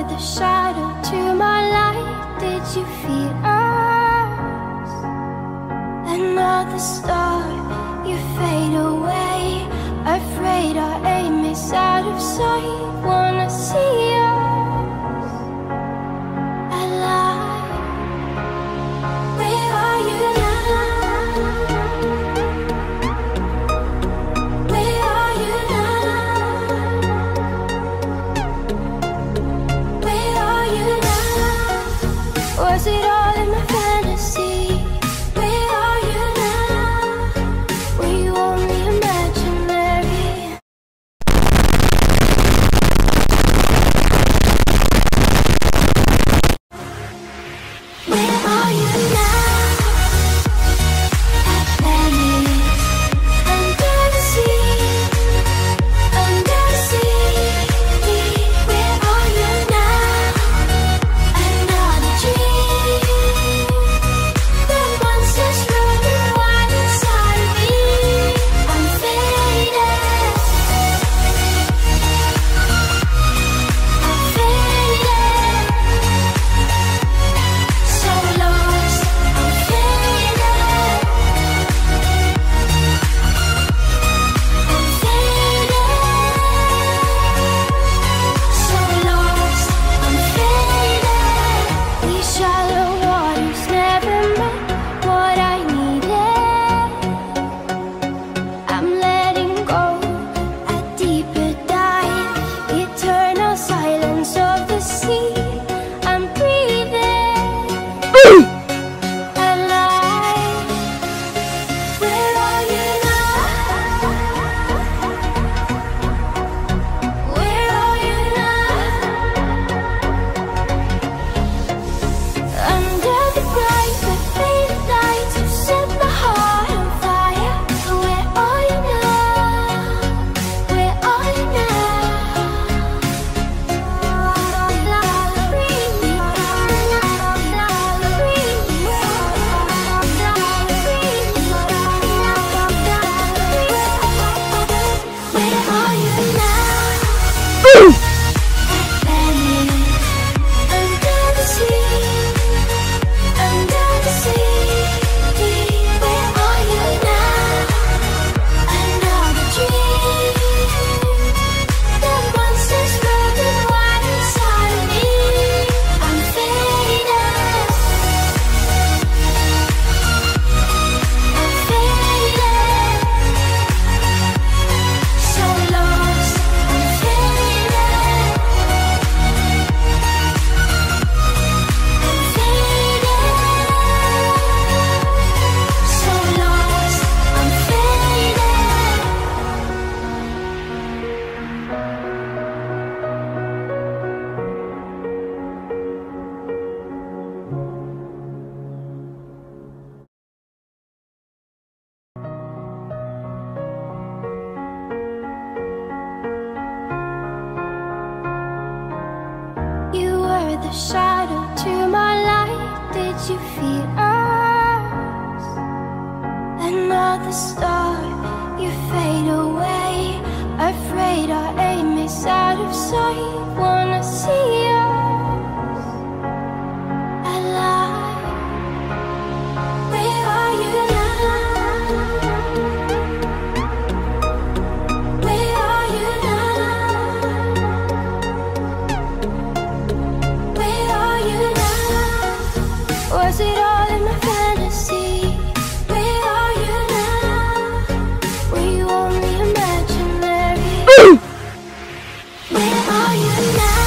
were the shadow to my light. Did you feel us? Another star, you fade away. Afraid our aim is out of sight. Wanna see us alive. Where are you now? Where are you now? Where are you now? Was it all in my fantasy? Where are you now? Were you only imaginary? Where are you now? At Venice, under the sea, under the sea. Where are you now? Another dream. The monsters running wild inside of me. I'm faded. I'm faded. So lost. I'm faded. I'm faded. So lost. I'm faded. These shallow waters never met what I needed. I'm letting go a deeper dive. Eternal silence of the sea. I'm breathing alive. Where are you now? Where are you now? Under the bright but faded lights, you set my heart on fire. Where are you now? Where are you Where are you now? At Venice, under the sea, under the sea. Where are you now? Another dream. The monsters running wild inside of me. I'm faded. I'm faded. So lost. I'm faded. I'm faded. So lost. I'm faded. You were the shadow to my light. Did you feel us? Another star, you fade away. Afraid our aim is out of sight. Wanna see us alive. Where are you now? Where are you now? Where are you now? Was it all in my fantasy? Where are you now? Were you only imaginary? Where are you now?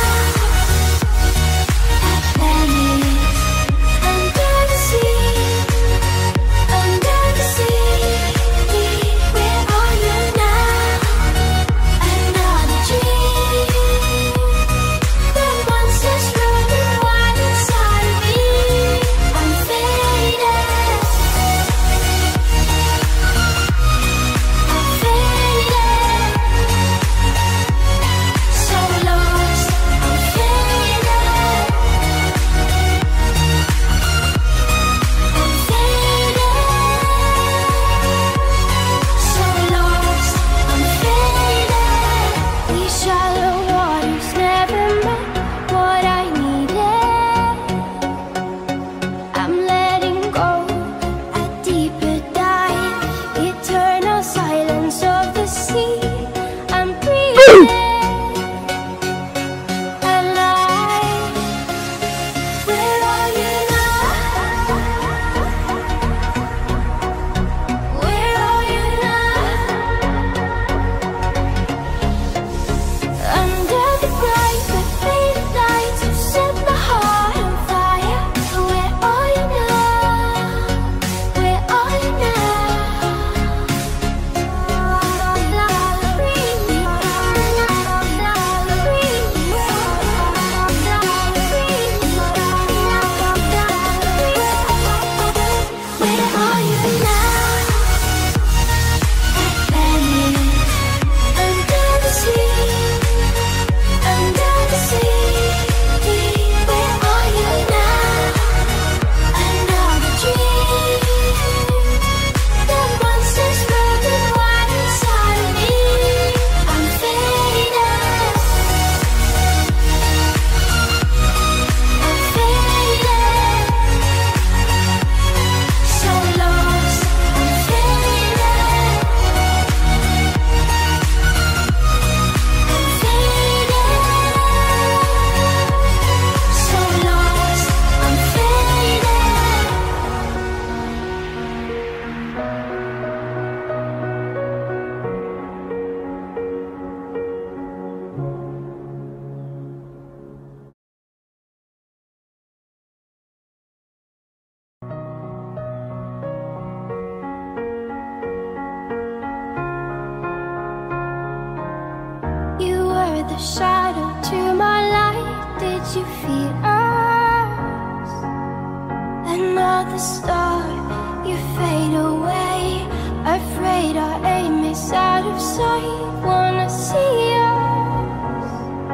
the shadow to my light. Did you feel us? Another star, you fade away. Afraid our aim is out of sight. Wanna see us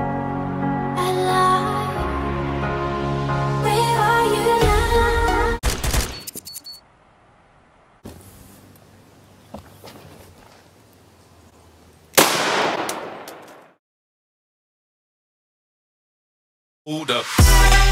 alive. Where are you now? Hold up.